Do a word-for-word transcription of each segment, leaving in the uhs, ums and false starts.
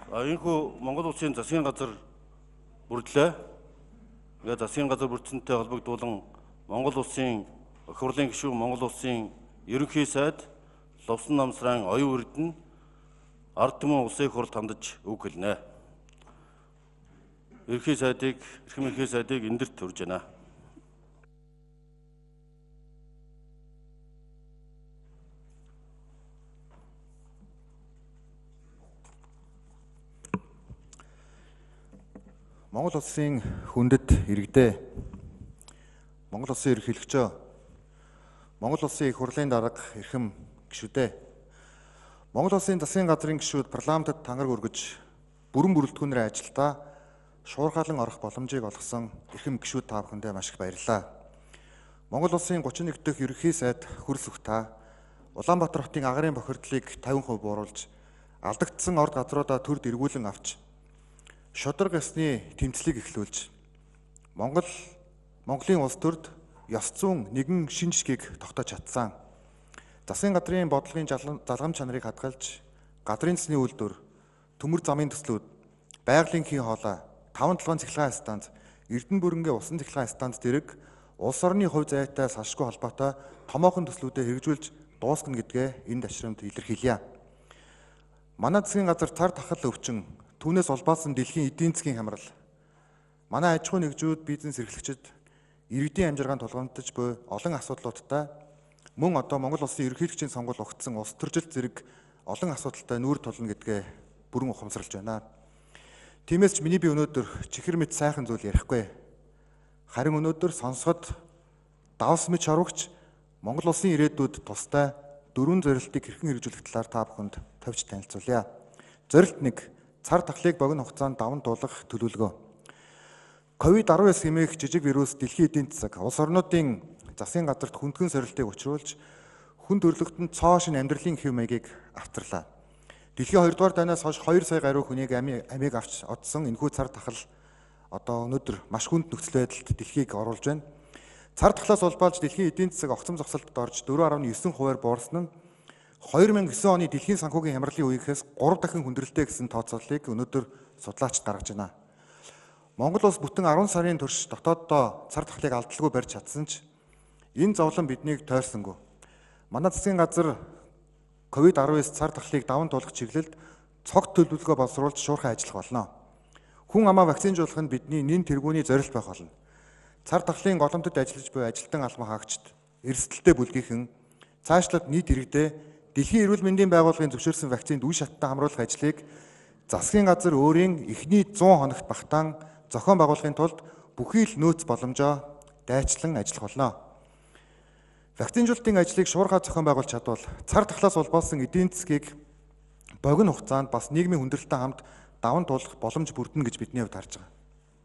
Энэхүү Монгол Улсын засгийн газар бүрдлээ. Ингээд засгийн газар бүрдсэнтэй холбогдуулан Монгол Улсын өх хурлын гишүүн, Монгол Улсын ерөнхий сайд, Лувсан намсран оюун эрдэнэ ард түмэн улсын их хурлд хандаж үг хэлнэ. Ерөнхий сайдыг, эрхэм ерөнхий сайдыг эндэрт төрж байна. Монгол Улсын хүндэт иргэдээ, Монгол Улсын ерөнхийлөгчөө, Монгол Улсын их хурлын дарга эрхэм гишүүдээ, Монгол Улсын засгийн газрын гишүүд парламентод тангараг өргөж бүрэн бүрэлдэхүүнээр ажилдаа шуурхайлан орох боломжийг олгосон эрхэм гишүүд та бүхэндээ маш их баярлалаа. Монгол Улсын гучин нэг дахь ерөнхий сайд хөрс өг та Улаанбаатар хотын агарын бохирдлыг тавин хувь бууруулж алдагдсан орд газруудаа төрд эргүүлэн авч шудраг ёсны тэмцлийг эхлүүлж Монгол Монголын улс төрд ёс зүйн нэгэн шин жишгийг тогтоож чадсан. Засгийн газрын бодлогын залгам чанарыг хадгалж газрын цэсний үйлдвэр, төмөр замын төслүүд, байгалийн хий хоолой, таван толгойн цахилгаан станц, Эрдэнэ бүрэнгийн усан цахилгаан станц зэрэг улс орны хувь зайтай салшгүй холбоотой томоохон төслүүдэд хэрэгжүүлж дуусгана гэдгээ энэ ташрамд илэрхийлье. Манай засгийн газар цар тахал өвчин, түүнээс улбаасан дэлхийн эдийн засгийн хямрал, манай аж ахуй нэгжүүд, бизнес эрхлэгчид иргэдийн амжиргаанд тулгамдж буй олон асуудлуудтай мөн одоо Монгол Улсын ерөнхийлөгчийн сонгуул огтсон улс төржилт зэрэг олон асуудалтай нүүр тулна гэдгээ бүрэн ухамсарлаж байна. Тиймээс ч миний би өнөөдөр чихэр мэт сайхан зүйл ярихгүй. Харин өнөөдөр сонсоход давс мэт шарвагч Монгол Улсын ирээдүйд тустай дөрвөн зорилтыг хэрхэн хэрэгжүүлэх талаар та бүхэнд товч танилцуулъя. Зорилт нэг: цар тахлыг богино хугацаанд даван туулах төлөвлөгөө. ковид арван девять хэмээх жижиг вирус дэлхийн эдийн засаг, улс орнуудын засгийн газарт хүндхэн сорилтыг учруулж хүн төрөлхтөнд цоо шин амьдралын хэв маягийг авчрлаа. Дэлхийн хоёрдугаар дайнаас хойш хоёр сая гаруй хүнийг амийг авч одсон энэхүү цар тахал одоо өнөөдөр маш хүнд нөхцөл байдалд дэлхийг оруулж байна. Цар тахлаас улбаалж дэлхийн эдийн засаг огцом зогсолтод орж дөрвөн гаруй девять хувиар буурсан нь хоёр мянга девять оны дэлхийн санхүүгийн хямралын үеийнхээс гурав дахин хүндрэлтэй гэсэн тооцооллыг өнөөдөр судлаачид гаргаж байна. Монгол улс бүтэн арван сарын турш дотооддоо цар тахлыг алдалгүй барьж чадсан ч энэ зовлон биднийг тойрсонгүй. Манай засгийн газар ковид арван девять цар тахлыг даван туулах чиглэлд цогт төлөвлөгөө боловсруулж шуурхай ажиллах болно. Хүн амаа вакцинжуулах нь бидний нэн тэргүүний зорилт байх болно. Цар тахлын голомтод ажиллаж буй ажилтан албан хаагчид, эрсдэлтэй бүлгийнхэн цаашлаад нийт иргэдээ Дэлхийн эрүүл мэндийн байгууллагын зөвшөөрсөн вакцинд үе шаттай хамруулах ажлыг засгийн газар өөрийн эхний зуун хоногт багтаан зохион байгуулахын тулд бүхий л нөөц боломжоо дайчлан ажиллах болно. Вакцинжуулалтын ажлыг шуурхай зохион байгуулж чадвал цар тахлаас улбаалсан эдийн засгийг богино хугацаанд бас нийгмийн хүндрэлтэй хамт даван туулах боломж бүрдэнэ гэж бидний хувьд харж байгаа.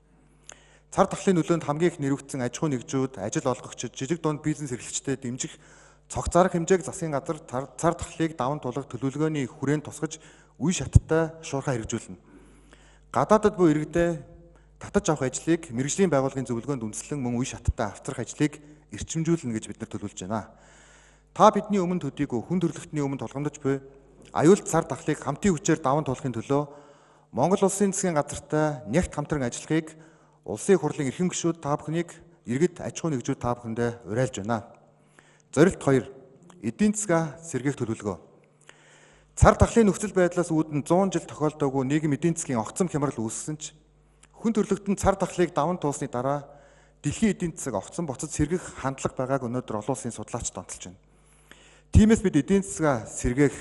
Цар тахлын нөлөөнд хамгийн их нэрвэгдсэн аж ахуй нэгжүүд, ажил олгогчид, жижиг дунд бизнес эрхлэгчдэд дэмжих цогц зарах хэмжээг засгийн газар цар тахлыг даван туулах төлөвлөгөөний хүрээнд тусгаж үе шаттай шуурхай хэрэгжүүлнэ. Гадаадд буй иргэдээ татаж авах ажлыг мэргэжлийн байгууллагын зөвлөгөөнд үндэслэн мөн үе шаттай авчрах ажлыг эрчимжүүлнэ гэж бид нар төлөвлөж байна. Та бидний өмнө төдийгүй хүн төрөлхтний өмнө тулгамдж буй аюулт цар тахлыг хамтын хүчээр даван туулахын төлөө Монгол Улсын засгийн газартай нягт хамтран ажиллахыг улсын их хурлын эрхэм гишүүд та бүхнийг, иргэд аж ахуй нэгжүүд та бүхэндээ уриалж байна. Зорилт хоёр: эдийн засгаа сэргээх төлөвлөгөө. Цар тахлын нөхцөл байдлаас үүдэн зуун жил тохиолдоогүй нийгэм эдийн засгийн огцом хямрал үүссэн ч хүн төрөлхтөнд цар тахлыг даван туусны дараа дэлхийн эдийн засаг огцом буцаж сэргэх хандлага байгааг өнөөдөр олон улсын судлаачид онцолж байна. Тиймээс бид эдийн засгаа сэргээх,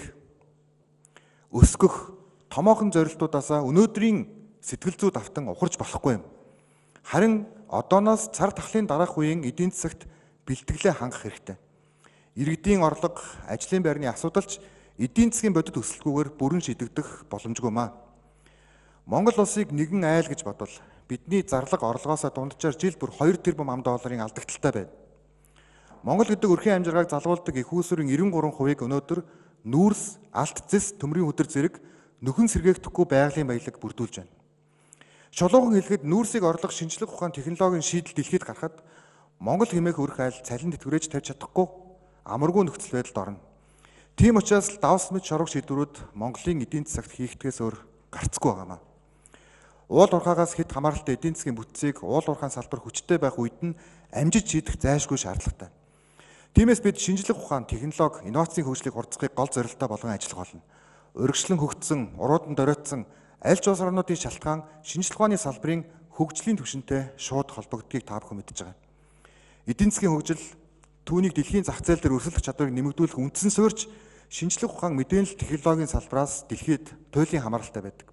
өсгөх томоохон зорилтуудаасаа өнөөдрийн сэтгэл зүйд автан ухарч болохгүй юм. Харин одооноос цар тахлын дараах үеийн эдийн засагт бэлтгэлээ хангах хэрэгтэй. Иргэдийн орлого, ажлын байрны асуудалч эдийн засгийн бодит өсөлтгүйгээр бүрэн шийдэгдэх боломжгүй маа. Монгол улсыг нэгэн айл гэж бодвол бидний зарлага орлогоосоо дунджаар жил бүр хоёр тэрбум ам долларын алдагдaltaй байна. Монгол гэдэг өрхийн амжиргааг залгуулдаг их үүсвэрийн девяносто гурван хувийг өнөөдөр нүүрс, алт зэс, төмрийн хөдөр зэрэг нөхөн сэргээхдэггүй байгалийн баялаг бүрдүүлж байна. Шулуухан хэлэхэд нүүрсийг орлох шинжлэх ухаан технологийн шийдэл дэлхийд гарахад Монгол хэмээх өрх айл цалин тэтгэврэж тавьж чадахгүй амаргүй нөхцөл байдалд орно. Тийм учраас давс мэт шорог шийдвэрүүд Монголын эдийн засагт хийхдгээс өөр гарцгүй байгаамаа. Уул уурхаагаас хэд хамааралтай эдийн засгийн бүтцийг уул уурхайн салбар хүчтэй байх үед нь амжиж шийдэх зайлшгүй шаардлагатай. Тиймээс бид шинжлэх ухаан, технологи, инновацийн хөгжлийг хурцахыг гол зорилттой болгон ажиллах болно. Урагшлан хөгжсөн, уруудан доройтсон аль ч улс орнуудын шалтгаан шинжлэх ухааны салбарын хөгжлийн түвшинтэй шууд холбогддгийг та бүхэн мэдж байгаа. Эдийн засгийн хөгжил түүнийг дэлхийн зах зээл дээр өрсөлдөх чадварыг нэмэгдүүлэх үндсэн суурьж шинжлэх ухаан, мэдээлэл технологийн салбраас дэлхийд туйлын хамааралтай байдаг.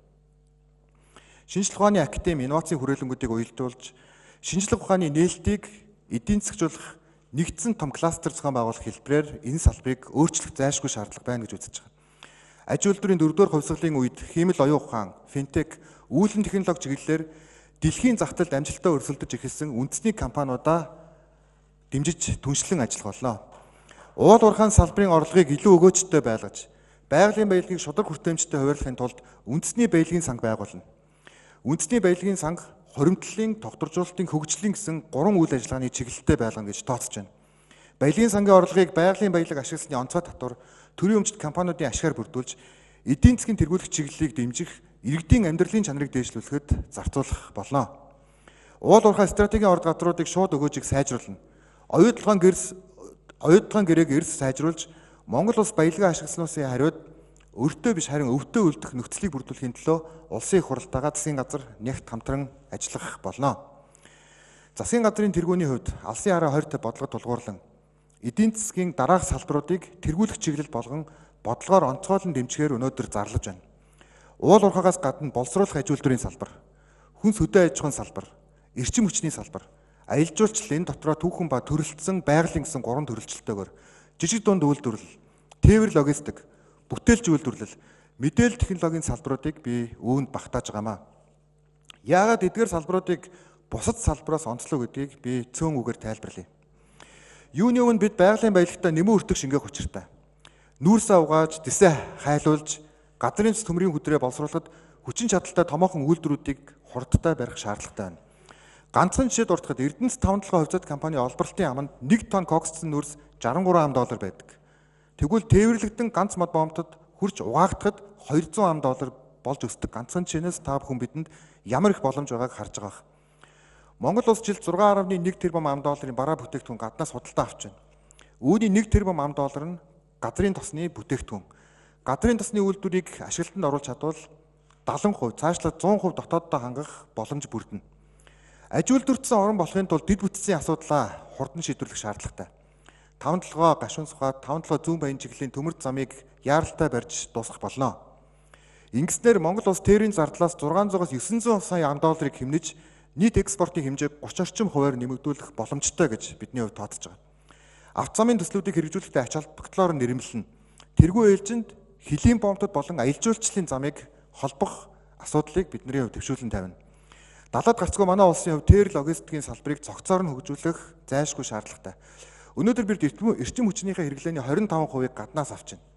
Шинжлэх ухааны академи инновацийн хүрээлэнгүүдийг уялдуулж, шинжлэх ухааны нээлтийг эдийн засгжуулах нэгдсэн том кластер зохион байгуулах хэлбэрээр энэ салбарыг өөрчлөх зайлшгүй шаардлага байна гэж үзэж байгаа. Аж үйлдвэрийн дөрөвдүгээр хувьсгалын үед хиймэл оюун ухаан, финтек, үүлэн технологи чиглэлээр дэлхийн зах зээлд амжилттай өрсөлдөж эхэлсэн үндэсний компаниудаа дэмжиж түншлэн ажиллах болно. Уул уурхайн салбарын орлогыг илүү өгөөжтэй байлгаж, байгалийн баялагийг шударга хүртээмжтэй хуваарлахын тулд үндэсний баялагын санг байгуулна. Үндэсний баялагын санг хоримтлалын, тогтворжуулалтын, хөгжлийн гэсэн гурван үйл ажиллагааны чиглэлтэй байлгана гэж тооцож байна. Баялагын сангийн орлогыг байгалийн баялаг ашигласны онцгой татвар, төрийн өмчт компаниудын ашгаар бүрдүүлж, эдийн засгийн тэргүүлэх чиглэлийг дэмжих, иргэдийн амьдралын чанарыг дээшлүүлэхэд зарцуулах болно. Уул уурхай стратегийн орд гадруудыг шууд өгөөжийг сайжруулна. Оюутлогын гэрс оюутлогын гэрээг эрс сайжруулж, Монгол улс баялагаа ашигласнуусын хариуд өртөө биш харин өвтөө үлдэх нөхцөлийг бүрдүүлэхийн төлөө улсын их хурлтайгаа засгийн газар нягт хамтран ажиллах болно. Засгийн газрын тэргүүний хувьд алсын хараа хортой бодлого тулгуурлан эдийн засгийн дараах салбаруудыг тэргүүлэх чиглэл болгон бодлогоор онцгойлон дэмжихээр өнөөдөр зарлаж байна. Уул уурхаагаас гадна боловсруулах аж үйлдвэрийн салбар, хүнс хөдөө аж ахуйн салбар, эрчим хүчний салбар, аялал жуулчлал энэ дотроо түүхэн ба төрөлцсөн байгалийн гэсэн гурван төрөлчлөлтөөр жижиг дунд үйлдвэрлэл, тээвэр логистик, бүтээлч үйлдвэрлэл, мэдээлэл технологийн салбаруудыг би үүнд багтааж байгаамаа. Яагаад эдгээр салбаруудыг бусад салбараас онцлог гэдгийг би цөөн үгээр тайлбарлая. Юуны өмнө бид байгалийн баялагтаа нэмэн өртөх шингээх учиртай. Нүүрсээ угааж, дэсээ хайлуулж, газрын цэц төмрийн хөдрөө боловсруулахад хүчин чадалтай томоохон үйлдвэрүүдийг хурдтай барих шаардлагатай байна. Ганцхан жишээ дуртахад Эрдэнэс таван толгой хувьцаат компани олборлтын аманд нэг тонн коксцсон нүрс жарган гурван ам доллар байдаг. Тэгвэл тээвэрлэгдэн ганц мод бомтод хурж угаагдахад хоёр зуун ам доллар болж өсдөг ганцхан жишээнээс та бүхэн бидэнд ямар их боломж байгааг харж байгаа. Монгол улс жилд зургаан гаруй нэг тэрбум ам долларын бараа бүтээгдэхүүн гаднаас худалдаа авч байна. Үүний нэг тэрбум ам доллар нь газрын тосны бүтээгдэхүүн. Газрын тосны үйлдвэрийг ашиглалтанд оруулж чадвал дагалан хувь цаашлаад зуун хувь дотооддоо хангах боломж бүрдэнэ. Аж үйлдвэртсэн орон болохын тулд дэд бүтцийн асуудлаа хурдан шийдвэрлэх шаардлагатай. таван толгой гашуун сухад таван толгой зүүн баян чиглэлийн төмөрд замыг яаралтай барьж дуусгах болно. Ингэснээр Монгол улс тээврийн зардлаас зургаан-зугаас девять сая сая ам долларыг хэмнэж нийт экспортын хэмжээг тридцать орчим хувиар нэмэгдүүлэх боломжтой гэж бидний хувьд тооцож байгаа. Авто замын төслүүдийг хэрэгжүүлэхдээ ач холбогдлоор нэрэмлэн тэргүй ээлжинд хөлийн бомтод болон аялал жуулчлалын замыг холбох асуудлыг бидний хувьд төвшүүлэн тавина. Далаад гарцгүй манай улсын хувьд тээр логистикийн салбарыг цогцоор нь хөгжүүлэх зайлшгүй шаардлагатай. Өнөөдөр бид эрчим хүчнийхээ хэрэглээний двадцать пять хувийг гаднаас авч байна.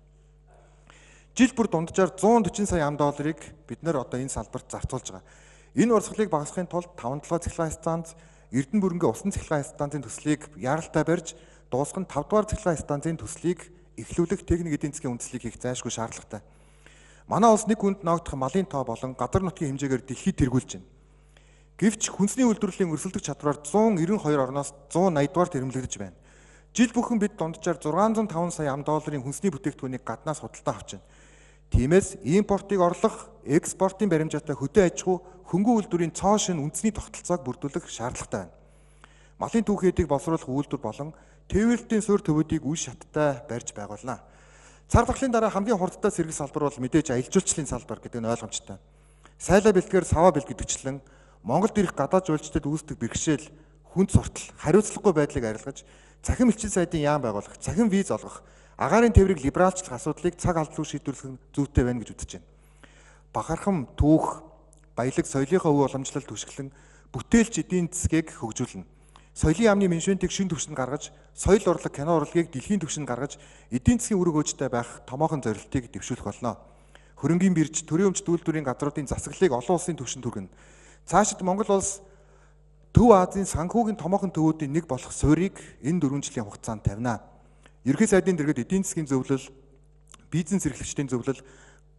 Жил бүр дунджаар one forty сая ам долларыг бид нэр одоо энэ салбарт зарцуулж байгаа. Энэ урсгалыг багасгахын тулд таван толгой цахилгаан станц, Эрдэнэ бүрэнгийн усан цахилгаан станцын төслийг яаралтай барьж, дуусган five дугаар цахилгаан станцын төслийг эхлүүлэх техник эдийн засгийн үндэслэлийг хийх зайлшгүй шаардлагатай. Манай улс нэг хүнд ноогдох малын тоо болон газар нутгийн хэмжээгээр дэлхийд тэргүүлж байна. Гэвч хүнсний үйлдвэрлэлийн өрсөлдөх чадвараар one ninety two орноос one eighty дугаар тэрэмлэгдэж байна. Жил бүхэн бид дунджаар six hundred five сая ам долларын хүнсний бүтээгдэхүүнийг гаднаас худалдаа авч байна. Тиймээс импортыг орлох, экспортын баримжаатай хөдөө аж ахуй, хөнгөн үйлдвэрийн цоо шин үндэсний тогтолцоог бүрдүүлэх шаардлагатай байна. Малын түүхийдийг боловсруулах үйлдвэр болон тээвэрлэлтийн суурь төвүүдийг үе шаттай барьж байгуулна. Цар тахлын дараа хамгийн хурдтай сэргэх салбар бол мэдээж аялал жуулчлалын салбар гэдэг нь ойлгомжтой. Сайлаа бэлтгэр саваа бэлгэдэгчлэн Монголд ирэх гадаад жуулчдад үүсдэг бэрхшээл, хүнд суртал, хариуцлагагүй байдлыг арилгаж, цахим элчин сайдын яам байгуулах, цахим виз олгох, агаарын тээврийг либералчлах асуудлыг цаг алдлуу шийдвэрлэх зүйтэй байна гэж үзэж байна. Бахархам, түүх, баялаг соёлынхаа өв уламжлалт түшиглэн бүтээлч эдийн засгийг хөгжүүлнэ. Соёлын яамны менежментийг шин түвшинд гаргаж, соёл урлаг, кино урлагийг дэлхийн түвшинд гаргаж, эдийн засгийн үүрэг хөөжтэй байх томоохон зорилтыг дэвшүүлэх болно. Хөрөнгийн бирж, төрийн өмчт үйлдвэрийн газруудын засаглалыг олон улсын түвшинд хүргэнэ. Цаашид Монгол улс Төв Азийн санхүүгийн томоохон төвүүдийн нэг болох суурийг энэ дөрвөн жилийн хугацаанд тавина. Ерөнхий сайдын дэргэд эдийн засгийн зөвлөл, бизнес эрхлэгчдийн зөвлөл,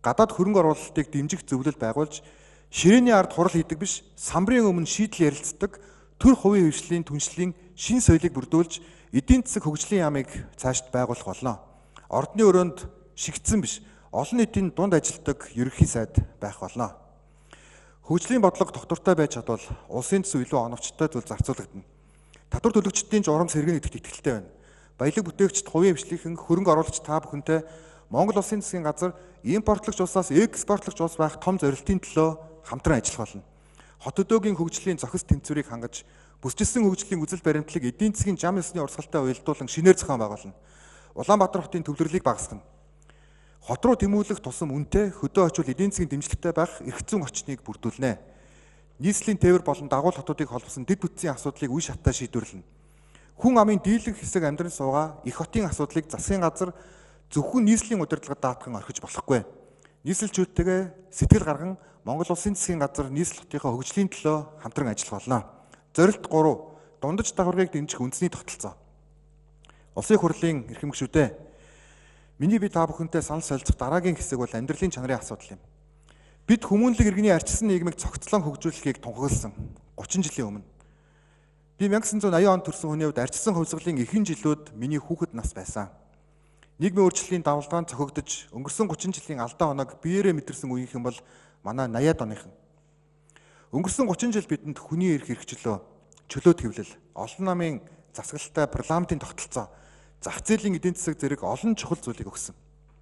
гадаад хөрөнгө оруулалтыг дэмжих зөвлөл байгуулж ширээний ард хурал хийдэг биш, самбарын өмнө шийдэл ярилцдаг, төр хувийн хөгжлийн түншлэлийн шин соёлыг бүрдүүлж эдийн засаг хөгжлийн яамыг цаашд байгуулах болно. Ордны өрөөнд шигдсэн биш, олон нийтийн дунд ажилтдаг ерөнхий сайд байх болно. Хөгжлийн бодлого тогтвортой байж чадвал улсын төсөв илүү оновчтой зүйл зарцуулагдана. Татвар төлөгчдийн журамс хэрэгэн идэвхтэй итгэлтэй байна. Баялаг бүтээгчид, хувийн хвшлийнхэн, хөрөнгө оруулагч та бүхэнтэй Монгол Улсын засгийн газар импортлогч улсаас экспортлогч улс байх том зорилтын төлөө хамтран ажиллах болно. Хот өдөөгийн хөгжлийн зохис тэмцвэрийг хангаж, бүсчилсэн хөгжлийн үзэл баримтлалыг эдийн засгийн зам ёсны урсгалтай уялдуулан шинээр зохион байгуулна. Улаанбаатар хотын төвлөрлийг багасгана. Хот руу тэмүүлэх тусам үнэтэй, хөдөө очвол эдийн засгийн дэмжлэгтэй байх эрх зүйн орчныг бүрдүүлнэ. Нийслэлийн тээвэр болон дагуул хотуудыг холбосон дэд бүтцийн асуудлыг үе шаттай шийдвэрлэнэ. Хүн амын дийлэнх хэсэг амьдран суугаа их хотын асуудлыг засгийн газар зөвхөн нийслэлийн удирдлагад даатхан орхиж болохгүй. Нийслэлчүүдтэйгээ сэтгэл гарган Монгол Улсын засгийн газар нийслэл хотынхоо хөгжлийн төлөө хамтран ажиллах болно. Зорилт гурав. Дундаж давхаргыг дэмжих үндэсний тогтолцоо. Улсын хурлын эрхэм гишүүдээ, миний би та бүхэнтэй санал солилцох дараагийн хэсэг бол амьдралын чанарын асуудал юм. Бид хүмүүнлэг иргэний арчсан нийгмийг цогцлон хөгжүүлэхийг тунхагласан гучин жилийн өмнө. Би 천구 аян онд төрсэн хүний хувьд арчсан хувьсгалын эхэн жилүүд миний хүүхэд нас байсан. Нийгмийн өөрчлөлийн давалгаанд цохигдож өнгөрсөн гучин жилийн алдаа оног биеэрээ мэдэрсэн үеийнхэн бол манай наяад оныхан. Өнгөрсөн гучин жил бидэнд хүний эрх хэрэгчлөө, чөлөөт хэвлэл, олон намын засаглалтай парламентын тогтолцоо, зах зээлийн эдийн засаг зэрэг олон чухал зүйлийг өгсөн.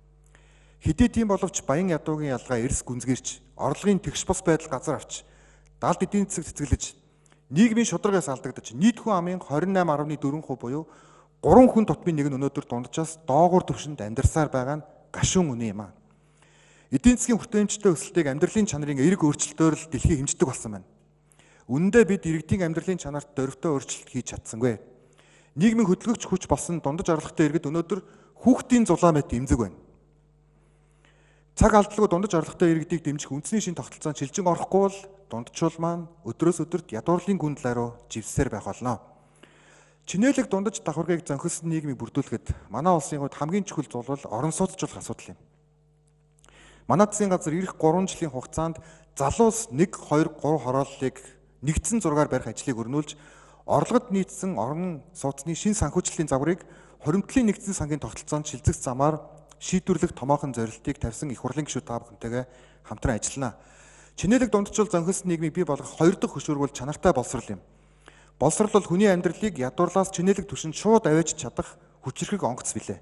Хэдий тийм боловч баян ядуугийн ялгаа эрс гүнзгийрч, орлогын тэгш бос байдал газар авч, далд эдийн засаг цэцгэлж, нийгмийн шударгаас алдагдаж, нийт хүн амын двадцать восемь дөрвөн перцент буюу гурван хүн тутмын нэг нь өнөөдөр дунджаас доогуур түвшинд амьдарсаар байгаа нь гашуун үнэ юм аа. Эдийн засгийн хүртээмжтэй өсөлтийг амьдралын чанарын эерэг өөрчлөлтөөр л дэлхий хэмждэг болсон байна. Үүндээ бид иргэдийн амьдралын чанарт дөрвтэй өөрчлөлт хийж чадсангүй. Нийгмийн хөдөлгөгч хүч болсон дундаж орлоготой иргэд өнөөдөр хүүхдийн зулаан мэт эмзэг байна. Цаг алдалгүй дундаж орлоготой иргэдийг дэмжих үндэсний шин тогтолцоонд шилжин орохгүй бол дундчул маань өдрөөс өдөрт ядуурлын гүндлээ рүү живсээр байх болно. Чинээлэг дундаж давхаргыг зөнхөсөн нийгмийг бүрдүүлэхэд манай улсын хувьд хамгийн чухал зүйл бол орон сууцчлах асуудал юм. Манай засгийн газар ирэх гурван жилийн хугацаанд залуус нэг, хоёр, гурван хорооллыг нэгдсэн зургаар барих ажлыг өрнүүлж, орлогод нийцсэн орон сууцны шин санхүүжилтийн загварыг хоримтлын нэгдсэн сангийн тогтолцоонд шилжих замаар шийдвэрлэх томоохон зорилтыг тавьсан их хурлын гишүүд та бүхэнтэйгээ хамтран ажиллана. Чинээлэг дундчул зөнхөсөн нийгмийг бий болгох хоёр дахь хөшүүрэг бол чанартай боловсрол юм. Боловсрол бол хүний амьдралыг ядуурлаас чинээлэг түвшинд шууд авааж чадах хүчирхэг онгоц билээ.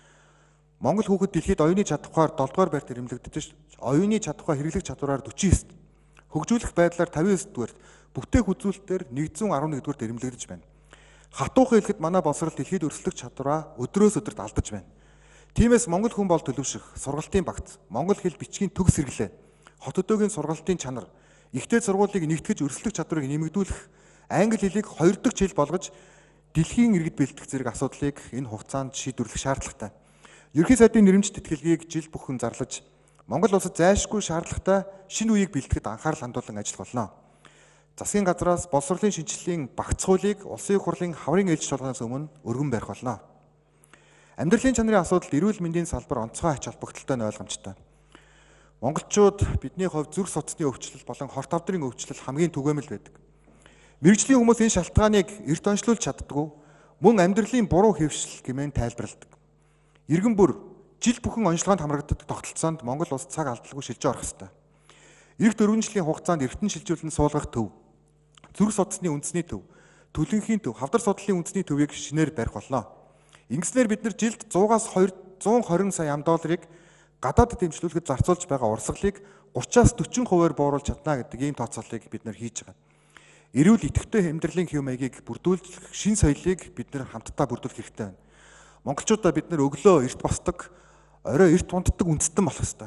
Монгол хүүхэд дэлхийд оюуны чадвараар долдугаар байрт ирэмлэгдэж, оюуны чадвараа хэрэглэх чадвараар дөрвөн девять, хөгжүүлэх байдлаар пятьдесят девять дугаарт, бүтээх үзүүлэлтээр нэг жүз он нэг дугаарт ирэмлэгдэж байна. Хатуухан хэлэхэд манай боловсрол дэлхийд өрсөлдөх чадвараа өдрөөс өдөрт алдаж байна. Тиймээс монгол хүн бол төлөвшөх, сургалтын багц, монгол хэл бичгийн төгс хэрэглээ, хот өдөөгийн сургалтын чанар, ихтэй сургуулийг нэгтгэж өрсөлдөх чадварыг нэмэгдүүлэх, англи хэлийг хоёр дахь жил болгож дэлхийн иргэд бэлтгэх зэрэг асуудлыг энэ хугацаанд шийдвэрлэх шаардлагатай. Ерөнхий сайдын нэрмжит тэтгэлгийг жил бүхэн зарлаж, Монгол улсад зайлшгүй шаардлагатай шинэ үеийг бэлтгэхэд анхаарал хандуулан ажиллах болно. Засгийн газраас боловсролын шинжилгээний багц хуулийг улсын хурлын хаврын ээлж шалгахаас өмнө өргөн барих болно. Амьдралын чанарын асуудалд эрүүл мэндийн салбар онцгой ач холбогдолтой нь ойлгомжтой. Монголчууд бидний хувьд зүрх судасны өвчлөл болон хорт авдрын өвчлөл хамгийн түгээмэл байдаг. Мэргэжлийн хүмүүс энэ шалтгааныг эрт онцлуулж чаддгүй, мөн амьдралын буруу хэвшил гэмээн тайлбарладаг. Иргэн бүр жил бүхэн онцлогоонд хамрагддаг тогтолцоонд Монгол улс цаг алдалгүй шилжиж орох ёстой. Ирэх дөрвөн жилийн хугацаанд эртэн шилжүүлэн суулгах төв, зүрх судасны үндэсний төв, төлөнхийн төв, хавдар судлалын үндэсний төвийг шинээр барих болно. Ингэснээр бид нар жилд сто-аас зуун хорин сая ам долларыг гадаадд дэмжлүүлэхэд зарцуулж байгаа урсгалыг гураваас дөрвөн хувиар бууруулж чадна гэдэг ийм тооцооллыг бид нар хийж байгаа. Эрүүл идэвхтэй амьдралын хэв маягийг бүрдүүлэх шин соёлыг бид нар хамтдаа бүрдүүлэх хэрэгтэй байна. Монголчуудаа бид нар өглөө эрт босдог, орой эрт унтдаг үндэстэн болох ёстой.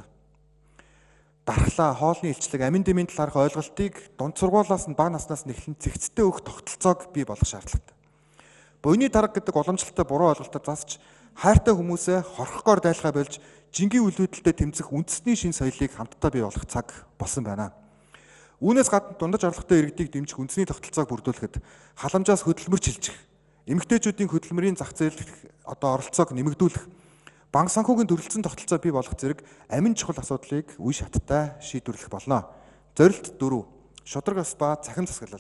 Дархлаа, хоолны илчлэг, амин дэмийн талаарх ойлголтыг дунд сургуулиас нь бага наснаас нэхлэн цэгцтэй өгөх тогтолцоог бий болгох шаардлагатай. Буйны дарга гэдэг уламжлалтай буруу ойлголтоор засч хайртай хүмүүсээ хорхогоор дайлахаа болж жингийн үлдээдэлтэй тэмцэх үндэсний шин соёлыг хамтдаа бий болгох цаг болсон байна. Үүнээс гадна дундаж орлоготой иргэдийг дэмжих үндэсний тогтолцоог бүрдүүлэхэд халамжаас хөдөлмөр шилжих, эмэгтэйчүүдийн хөдөлмөрийн зах зээлд одоо оролцоог нэмэгдүүлэх, банк санхүүгийн төрөлцсөн тогтолцоо бий болгох зэрэг амин чухал асуудлыг үе шаттай шийдвэрлэх болно. Зорилт дөрөв. Шударга ёс ба цахим засаглал.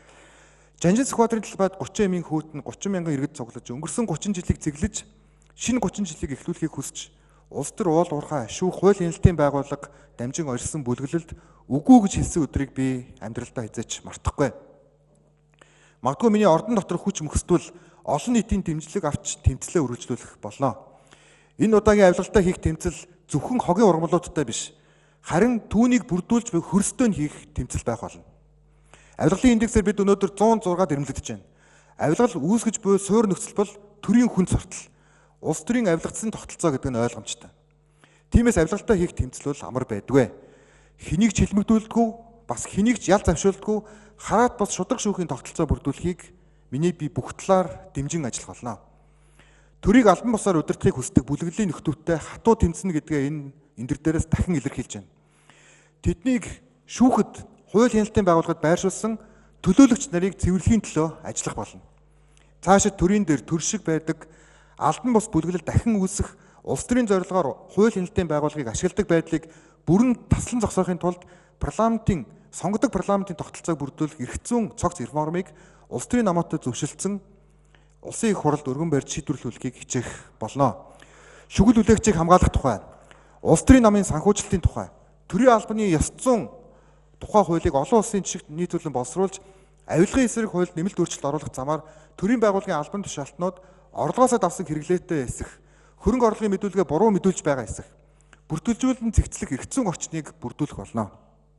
Жанжин Сүхбаатарын талбайд гучин эмийн хүүтэн гучин мянган иргэд цуглаж өнгөрсөн гучин жилийг цэглэж шинэ гучин жилийг эхлүүлэхийг хүсч улс төр уул уурхай шүүх хууль хяналтын байгууллага дамжин орьсон бүлгэлэлд үгүй гэж хэлсэн өдрийг би амьдралдаа хязгаарч мартахгүй. Магадгүй миний ордон дотор хүч мөхсдөл олон нийтийн дэмжлэг авч тэмцлээ үргэлжлүүлэх болно. Энэ удаагийн авилгалтай хийх тэмцэл зөвхөн хогийн ургамлуудтай биш, харин түүнийг бүрдүүлж буй хөрстөө нь хийх тэмцэл байх болно. Авилгалын индексээр бид өнөөдөр зуун зургаад ирмэлдэж байна. Авилгал үүсгэж буй суур нөхцөл бол төрийн хүн цортол. Улс төрийн авилгацсан тогтолцоо гэдэг нь ойлгомжтой. Тиймээс авилгалтай хийх тэмцэл бол амар байдгүй. Хэнийг ч хэлмэгдүүлдэггүй, бас хэнийг ч ял завшуулдаггүй, хараад бас шудраг шүүхийн тогтолцоо бүрдүүлэхийг миний би бүх талаар дэмжин ажиллах болно. Төрийг албан бусаар удирдахыг хүсдэг бүлэглэлийн нөхдөвтэй хатуу тэмцэнэ гэдгээ энэ эндэр дээрээс дахин илэрхийлж байна. Тэднийг шүүхэд хууль хяналтын байгууллагад байршуулсан төлөөлөгч нарыг цэвэрлэхийн төлөө ажиллах болно. Цаашид төрийн дээр төр шиг байдаг албан бус бүлэглэл дахин үүсэх улс төрийн зорилгоор хууль хяналтын байгууллагыг ашигладаг байдлыг бүрэн таслан зогсоохын тулд парламентын сонгодог парламентын тогтолцоог бүрдүүлэх эрх зүйн цогц реформыг улс төрийн намаатай зөвшөөрсөн улсын их хуралд өргөн барьж шийдвэрлүүлэхийг хичээх болно. Шүгэл үлээгчийг хамгаалах тухай, улс төрийн намын санхүүжилтийн тухай, төрийн албаны ёс зүйн тухай хуулийг олон улсын жишгт нийцүүлэн боловсруулж, авилгын эсрэг хуульд нэмэлт өөрчлөлт оруулах замаар төрийн байгууллагын албан тушаалтнууд орлогоосоо давсан хэрэглээтэй эсэх, хөрөнгө орлогын мэдүүлгээ буруу мэдүүлж байгаа эсэх, бүртгүүлжүүлэн цэгцлэх эрх зүйн орчныг бүрдүүлэх болно.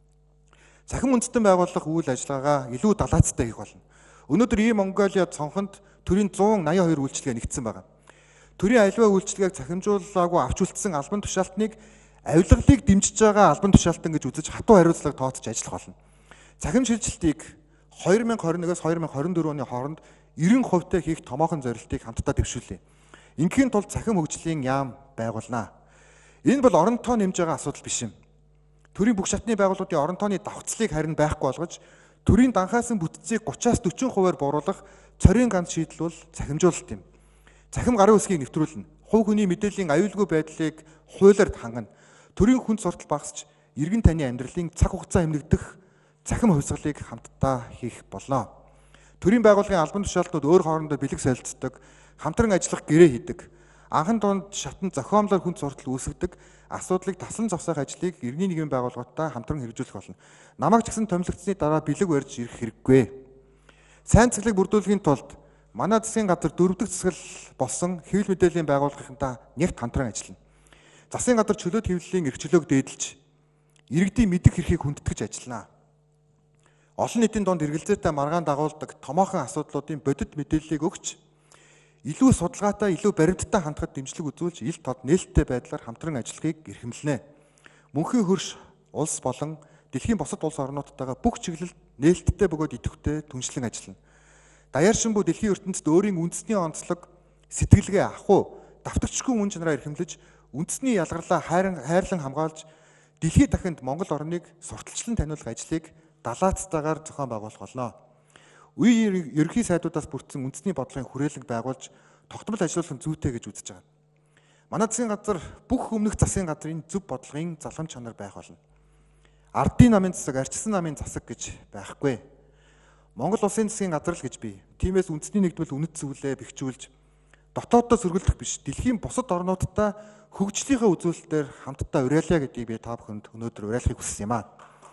Цахим үндэстэн байгуулах үйл ажиллагаагаа илүү далайцтай хийх болно. Өнөөдөр ийм Монголиад цонхонд төрийн зуун наяа хоёр үйлчилгээ нэгдсэн байна. Төрийн аливаа үйлчилгээг цахимжуулаагүй авч үлдсэн албан тушаалтныг авилгалыг дэмжиж байгаа албан тушаалтан гэж үзэж хатуу хариуцлага тооцож ажиллах болно. Цахим шилжилтийг две тысячи двадцать one-аас две тысячи двадцать four оны хооронд ninety хувьтай хийх томоохон зорилтыг хамтдаа дэвшүүлье. Ингийн тулд цахим хөгжлийн яам байгуулнаа. Энэ бол орон тоо нэмж байгаа асуудал биш юм. Төрийн бүх шатны байгууллагын орон тооны давхцлыг харин байхгүй болгож, төрийн данхаасан бүтцийг thirty-аас forty хувиар бууруулах цорын ганц шийдэл бол цахимжуулалт юм. Цахим гарын үсгийг нэвтрүүлнэ. Хувь хүний мэдээллийн аюулгүй байдлыг хуулиар хангана. Төрийн хүн суртал багасч, иргэн таны амьдралын цаг хугацаа хэмнэгдэх цахим хувьсгалыг хамтдаа хийх болно. Төрийн байгууллагын албан тушаалтнууд өөр хоорондоо бэлэг солилцдог, хамтран ажиллах гэрээ хийдэг. Анхан дунд шатанд зохиомлоор хүн суртал үүсгдэг, асуудлыг таслан зогсоох ажлыг иргэний нийгмийн байгууллагуудаа хамтран хэрэгжүүлэх болно. Намайг ч гэсэн томилогдсны дараа бэлэг барьж ирэх хэрэггүй. Сайн цэцлэг бүрдүүлэхийн тулд манай засгийн газар дөрөв дэх засаг болсон хэвлэл мэдээллийн байгууллагынхаа нэгт хамтран ажиллана. Засгийн газар чөлөөт хэвлэлийн эрх чөлөөг дээдэлж, иргэдийн мэдэх эрхийг хүндэтгэж ажиллана. Олон нийтийн дунд эргэлзээтэй маргаан дагуулдаг томоохон асуудлуудын бодит мэдээллийг өгч, илүү судалгаатай, илүү баримттай хандхад дэмжлэг үзүүлж, ил тод нээлттэй байдлаар хамтран ажиллахыг эрхэмлэнэ. Мөнхийн хөрш улс болон дэлхийн бусад улс орнуудтайгаа бүх чиглэлд нээлттэй бөгөөд идэвхтэй түншлэн ажиллана. Даяар шинбүү дэлхийн ертөнцид өөрийн үндэсний онцлог, сэтгэлгээ ахуй, давтагчгүй үн чанараа эрхэмлэж, үндэсний ялгарлаа хайрлан хамгаалж, дэлхийд дахинд Монгол орныг сурталчлан таниулах ажлыг далаацтайгаар зохион байгуулах болно. Үе ерөнхий сайдуудаас бүрдсэн үндэсний бодлогын хүрээлэг байгуулж тогтмол ажиллуулах зүйтэй гэж үзэж байгаа. Манай засгийн газар бүх өмнөх засгийн газрын зөв бодлогын залхам чанар байх болно. Ардын намын засаг, арчсан намын засаг гэж байхгүй. Монгол улсын засгийн газар л гэж бий. Тиймээс үндэсний нэгдмэл үнэт зөвлөө бэхжүүлж, дотооддоо сөргөлдөх биш, дэлхийн бусад орнуудтай хөгжлийнхээ үзүүлэлтээр хамтдаа уриалъя гэдгийг би та бүхэнд өнөөдөр уриалахыг хүссэн юм аа.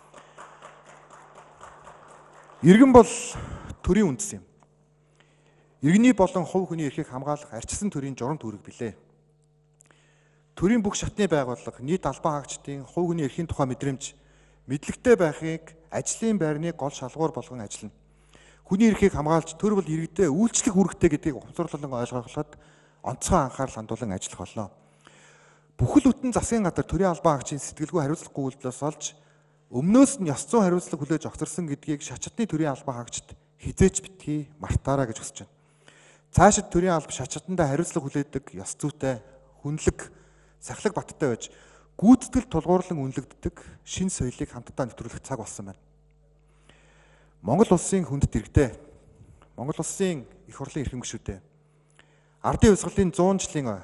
Иргэн бол төрийн үндэс юм. Иргэний болон хувь хүний эрхийг хамгаалах арчсан төрийн журам түүрэг билээ. Төрийн бүх шатны байгууллага, нийт албан хаагчдын хувь хүний эрхийн тухай мэдрэмж, мэдлэгтэй байхыг ажлын байрны гол шалгуур болгон ажиллана. Хүний эрхийг хамгаалж, төр бол иргэдэд үйлчлэх үүрэгтэй гэдгийг ухамсарлан ойлгоход онцгой анхаарал хандуулан ажиллах болно. Бүхэл бүтэн засгийн газар төрийн албан хаагчийн сэтгэлгүй хариуцлагагүй үйлдэлээс олж, өмнөөс нь ёс зүйн хариуцлага хүлээж огцорсон гэдгийг шатчдны төрийн албан хаагчид хизээч битгий мартаараа гэж хүсэж байна. Цаашид төрийн алба шатчдандаа хариуцлага хүлээдэг, ёс зүйтэй, хүнлэг, сахилаг баттай байж гүйцэтгэл тулгуурлан үнэлэгддэг шин соёлыг хамтдаа нэвтрүүлэх цаг болсон байна. Монгол улсын хүндэт иргэдээ, Монгол улсын их хурлын эрхэм гишүүдээ, ардын хувьсгалын one hundred жилийн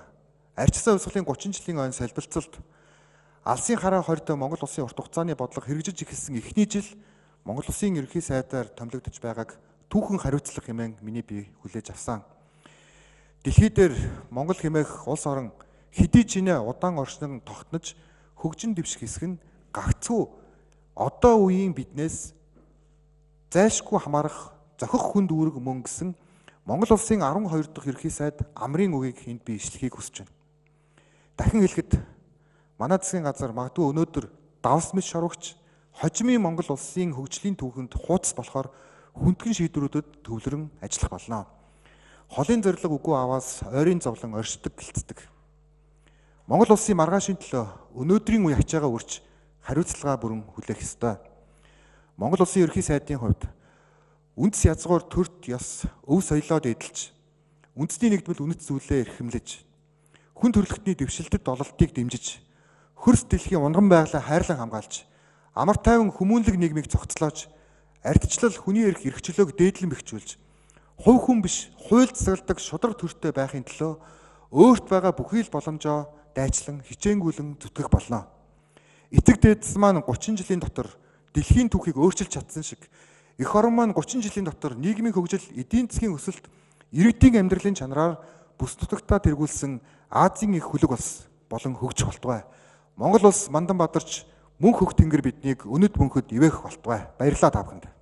Ардчсан хувьсгалын гучин жилийн ойн солилцолт Алсын хараа хорьд Монгол улсын урт хугацааны бодлого хэрэгжиж эхэлсэн эхний жил Монгол улсын ерөнхий сайдаар томилогдож байгааг түүхэн хариуцлага хэмээн миний бие хүлээж авсан. Дэлхий дээр Монгол хэмээх улс орон хэдий чинээ удаан оршин тогтнож хөгжин дэвших хэсэг нь гагцхүү одоо үеийн биднээс зайлшгүй хамаарах зохих хүнд үүрэг мөн гэсэн Монгол улсын арван хоёр дахь ерөнхий сайд амрын үгийг энд би ишлэхийг хүсэж байна. Дахин хэлэхэд манай засгийн газар магадгүй өнөөдөр давс мэт шорвогч хожимын Монгол улсын хөгжлийн түүхэнд хуудас болохоор хүндгэн шийдвэрүүдэд төвлөрөн ажиллах болно. Холын зорилго үгүй аваас ойрын зовлон оршдог гэлцдэг. Монгол улсын маргаашийн төлөө өнөөдрийн үе ачаагаа үрж хариуцлага бүрэн хүлээх ёстой. Монгол улсын ерөнхий сайдын хувьд үндэс язгуур төрт ёс өв соёлоод эдэлж, үндэсний нэгдмэл үнэт зүйлээ эрхэмлэж, хүн төрөлхтний дэвшилтэд дололтыг дэмжиж, хөрс дэлхийн унган байгалаа хайрлан хамгаалж, амар тайван хүмүүнлэг нийгмийг цогцлоож, ардчлал хүний эрх эрхчлөөг дээдлэн бэхжүүлж, хувь хүн биш хууль засаглдаг шудраг төртөө байхын төлөө өөрт байгаа бүхий л боломжоо дайчлан хичээнгүйлэн зүтгэх болно. Эцэг дээдс маань гучин жилийн дотор дэлхийн түүхийг өөрчилж чадсан шиг эх орон маань гучин жилийн дотор нийгмийн хөгжил, эдийн засгийн өсөлт, иргэдийн амьдралын чанараар бүс нутагтаа тэргүүлсэн Азийн их хөлөг улс болон хөгжих болтугай. Монгол улс мандан бадарч мөн хөх тэнгэр биднийг өнөд мөнхөд ивэх болтугай. Баярлалаа та бүхэнд.